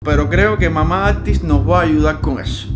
pero creo que Mamá Artis nos va a ayudar con eso.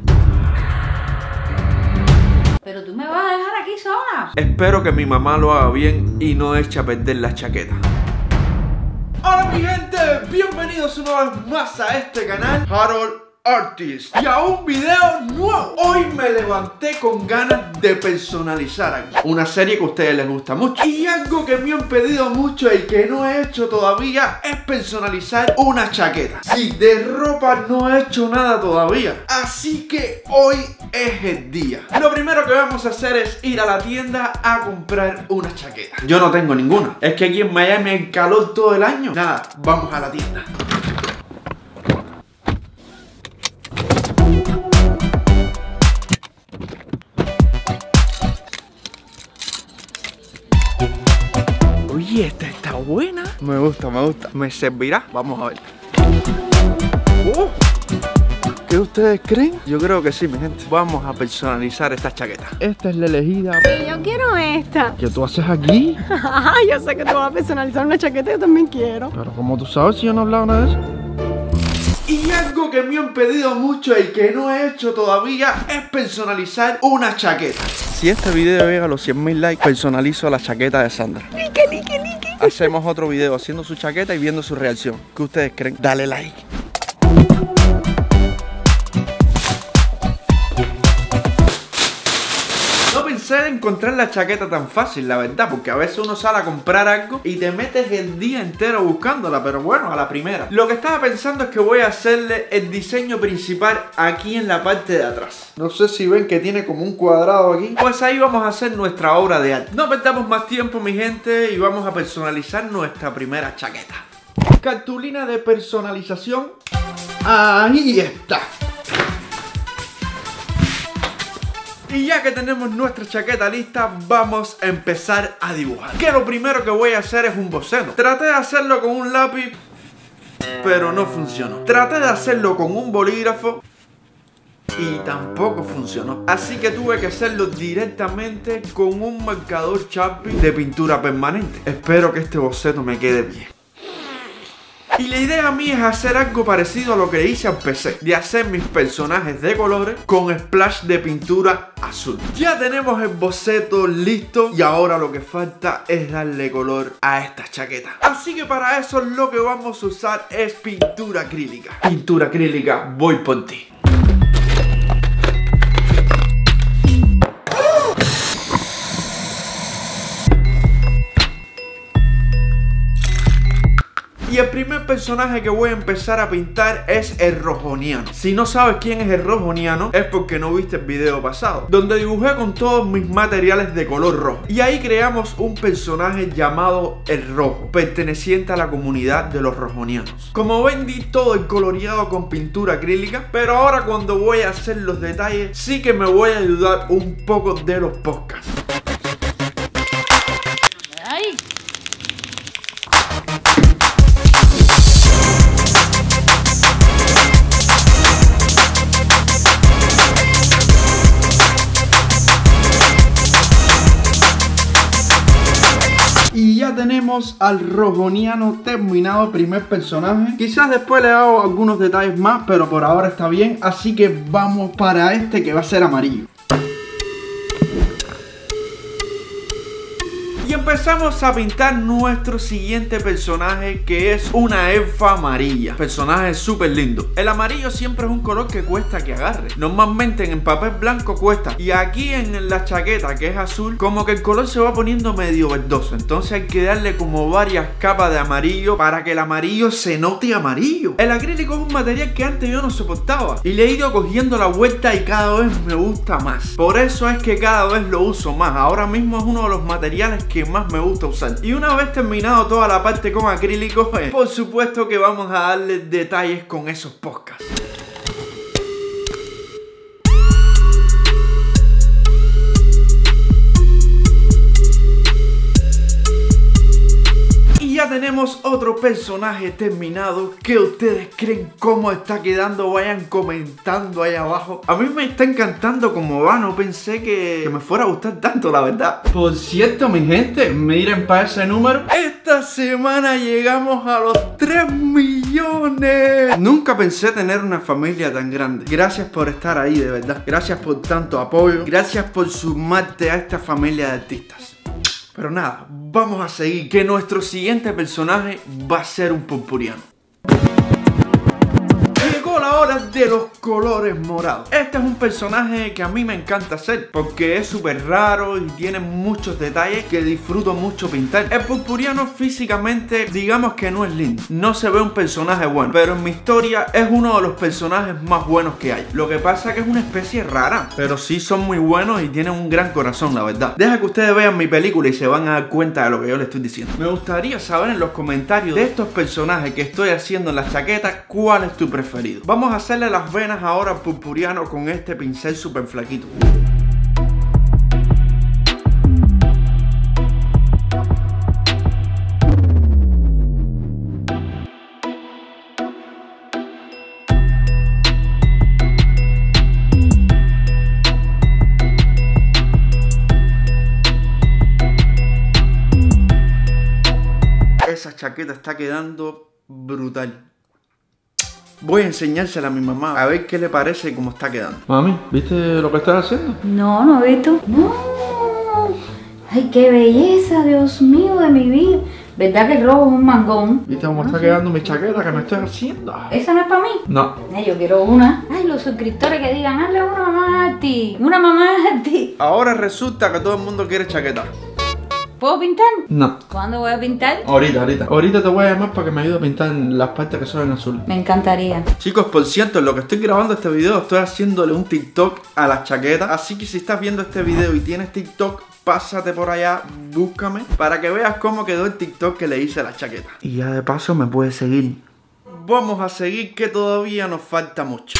¿Pero tú me vas a dejar aquí sola? Espero que mi mamá lo haga bien y no eche a perder la chaqueta. Hola mi gente, bienvenidos una vez más a este canal Harold Artist y a un video nuevo. Hoy me levanté con ganas de personalizar algo, una serie que a ustedes les gusta mucho, y algo que me han pedido mucho y que no he hecho todavía es personalizar una chaqueta. Sí, de ropa no he hecho nada todavía, así que hoy es el día. Lo primero que vamos a hacer es ir a la tienda a comprar una chaqueta. Yo no tengo ninguna, es que aquí en Miami hay calor todo el año. Nada, vamos a la tienda. Oye, esta está buena. Me gusta, me gusta. ¿Me servirá? Vamos a ver. ¿Qué ustedes creen? Yo creo que sí, mi gente. Vamos a personalizar esta chaqueta. Esta es la elegida. Yo quiero esta. ¿Qué tú haces aquí? Yo sé que tú vas a personalizar una chaqueta, yo también quiero. Pero como tú sabes, si yo no he hablado nada de eso. Y algo que me han pedido mucho y que no he hecho todavía es personalizar una chaqueta. Si este video llega a los 100.000 likes, personalizo la chaqueta de Sandra. Hacemos otro video haciendo su chaqueta y viendo su reacción. ¿Qué ustedes creen? Dale like. No pensé en encontrar la chaqueta tan fácil, la verdad, porque a veces uno sale a comprar algo y te metes el día entero buscándola, pero bueno, a la primera. Lo que estaba pensando es que voy a hacerle el diseño principal aquí en la parte de atrás. No sé si ven que tiene como un cuadrado aquí. Pues ahí vamos a hacer nuestra obra de arte. No perdamos más tiempo, mi gente, y vamos a personalizar nuestra primera chaqueta. Cartulina de personalización. Ahí está. Y ya que tenemos nuestra chaqueta lista, vamos a empezar a dibujar. Que lo primero que voy a hacer es un boceto. Traté de hacerlo con un lápiz, pero no funcionó. Traté de hacerlo con un bolígrafo y tampoco funcionó. Así que tuve que hacerlo directamente con un marcador Sharpie de pintura permanente. Espero que este boceto me quede bien. Y la idea mía es hacer algo parecido a lo que hice al PC, de hacer mis personajes de colores con splash de pintura azul. Ya tenemos el boceto listo y ahora lo que falta es darle color a esta chaqueta. Así que para eso lo que vamos a usar es pintura acrílica. Pintura acrílica, voy por ti. Y el primer personaje que voy a empezar a pintar es el Rojoniano. Si no sabes quién es el Rojoniano, es porque no viste el video pasado, donde dibujé con todos mis materiales de color rojo. Y ahí creamos un personaje llamado el Rojo, perteneciente a la comunidad de los rojonianos. Como ven, di todo el coloreado con pintura acrílica, pero ahora cuando voy a hacer los detalles, sí que me voy a ayudar un poco de los podcasts. ¡Ay! Y ya tenemos al Rojoniano terminado, primer personaje. Quizás después le hago algunos detalles más, pero por ahora está bien. Así que vamos para este que va a ser amarillo. Y empezamos a pintar nuestro siguiente personaje, que es una elfa amarilla. Personaje súper lindo. El amarillo siempre es un color que cuesta que agarre. Normalmente en el papel blanco cuesta. Y aquí en la chaqueta, que es azul, como que el color se va poniendo medio verdoso. Entonces hay que darle como varias capas de amarillo para que el amarillo se note amarillo. El acrílico es un material que antes yo no soportaba, y le he ido cogiendo la vuelta y cada vez me gusta más. Por eso es que cada vez lo uso más. Ahora mismo es uno de los materiales que más me gusta usar. Y una vez terminado toda la parte con acrílico, por supuesto que vamos a darle detalles con esos podcasts. ya tenemos otro personaje terminado. ¿Qué ustedes creen cómo está quedando? Vayan comentando ahí abajo. A mí me está encantando cómo va. No pensé que me fuera a gustar tanto, la verdad. Por cierto, mi gente, miren para ese número. Esta semana llegamos a los 3 millones. Nunca pensé tener una familia tan grande. Gracias por estar ahí, de verdad. Gracias por tanto apoyo. Gracias por sumarte a esta familia de artistas. Pero nada, vamos a seguir, que nuestro siguiente personaje va a ser un purpuriano. Llegó la hora de los colores morados. Este es un personaje que a mí me encanta hacer porque es súper raro y tiene muchos detalles que disfruto mucho pintar. El purpuriano físicamente, digamos que no es lindo, no se ve un personaje bueno, pero en mi historia es uno de los personajes más buenos que hay. Lo que pasa es que es una especie rara, pero sí son muy buenos y tienen un gran corazón, la verdad. Deja que ustedes vean mi película y se van a dar cuenta de lo que yo les estoy diciendo. Me gustaría saber en los comentarios de estos personajes que estoy haciendo en la chaqueta, ¿cuál es tu preferido? Vamos a hacerle las venas ahora al purpuriano con este pincel súper flaquito. Esa chaqueta está quedando brutal. Voy a enseñársela a mi mamá a ver qué le parece y cómo está quedando. Mami, ¿viste lo que estás haciendo? No, no he visto. No. Ay, qué belleza, Dios mío de mi vida. ¿Verdad que el rojo es un mangón? ¿Viste cómo está quedando mi chaqueta que me estoy haciendo? ¿Esa no es para mí? No. Yo quiero una. Ay, los suscriptores que digan, hazle una mamá a ti. Una mamá a ti. Ahora resulta que todo el mundo quiere chaqueta. ¿Puedo pintar? No. ¿Cuándo voy a pintar? Ahorita te voy a llamar para que me ayude a pintar las partes que son en azul. Me encantaría. Chicos, por cierto, en lo que estoy grabando este video estoy haciéndole un TikTok a las chaquetas. Así que si estás viendo este video y tienes TikTok, pásate por allá, búscame para que veas cómo quedó el TikTok que le hice a la chaqueta. Y ya de paso me puedes seguir. Vamos a seguir que todavía nos falta mucho.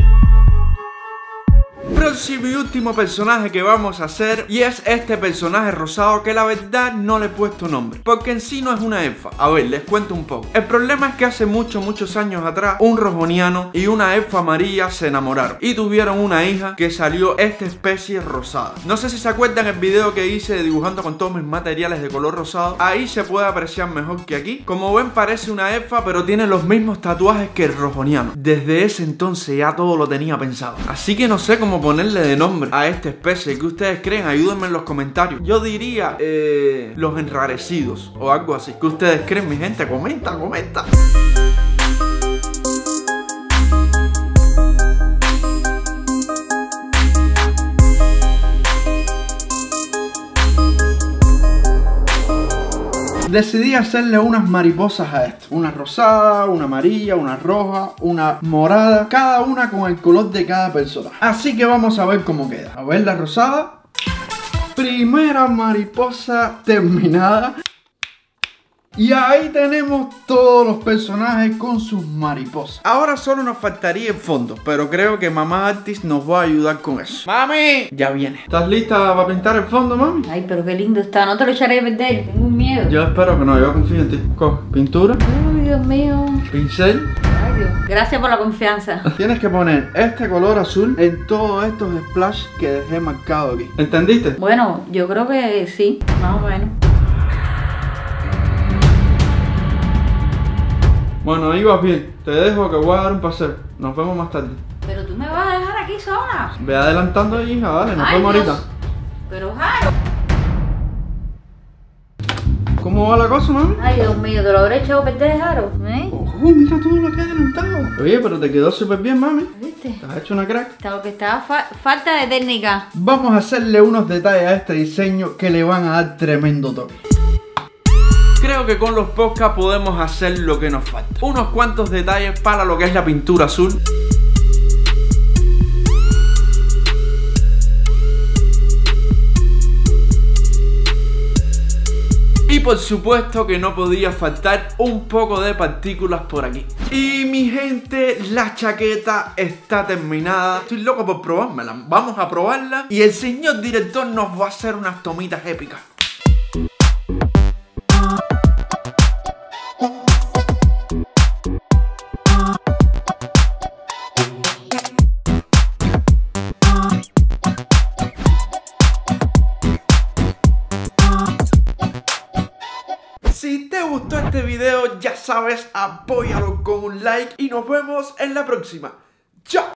Próximo y último personaje que vamos a hacer, y es este personaje rosado que la verdad no le he puesto nombre porque en sí no es una elfa. A ver, les cuento un poco. El problema es que hace muchos años atrás un rojoniano y una elfa amarilla se enamoraron y tuvieron una hija que salió esta especie rosada. No sé si se acuerdan el video que hice dibujando con todos mis materiales de color rosado. Ahí se puede apreciar mejor que aquí. Como ven, parece una elfa, pero tiene los mismos tatuajes que el rojoniano. Desde ese entonces ya todo lo tenía pensado, así que no sé cómo ponerle de nombre a esta especie. ¿Qué ustedes creen? Ayúdenme en los comentarios. Yo diría los enrarecidos o algo así. ¿Qué ustedes creen, mi gente? Comenta. Decidí hacerle unas mariposas a esto. Una rosada, una amarilla, una roja, una morada. Cada una con el color de cada persona. Así que vamos a ver cómo queda. A ver la rosada. Primera mariposa terminada. Y ahí tenemos todos los personajes con sus mariposas. Ahora solo nos faltaría el fondo, pero creo que mamá Artis nos va a ayudar con eso. ¡Mami! Ya viene. ¿Estás lista para pintar el fondo, mami? Ay, pero qué lindo está. No te lo echaré a perder. Tengo miedo. Yo espero que no. Yo confío en ti. Coge pintura. Ay, Dios mío. Pincel. Ay, Dios. Gracias por la confianza. Tienes que poner este color azul en todos estos splash que dejé marcado aquí. ¿Entendiste? Bueno, yo creo que sí. Más o menos. Bueno, ahí vas bien. Te dejo que voy a dar un paseo. Nos vemos más tarde. Pero tú me vas a dejar aquí sola. Ve adelantando ahí, hija, dale. Nos vemos Dios. ahorita. Pero Jaro. ¿Cómo va la cosa, mami? Ay, Dios mío, te lo habré echado a perder, Jaro. Oh, mira todo lo que he adelantado. Oye, pero te quedó súper bien, mami. ¿Viste? Te has hecho una crack. Lo que estaba falta de técnica. Vamos a hacerle unos detalles a este diseño que le van a dar tremendo toque. Creo que con los podcasts podemos hacer lo que nos falta. Unos cuantos detalles para lo que es la pintura azul. Y por supuesto que no podía faltar un poco de partículas por aquí. Y mi gente, la chaqueta está terminada. Estoy loco por probármela. Vamos a probarla y el señor director nos va a hacer unas tomitas épicas. sabes, apóyalo con un like y nos vemos en la próxima. ¡Chao!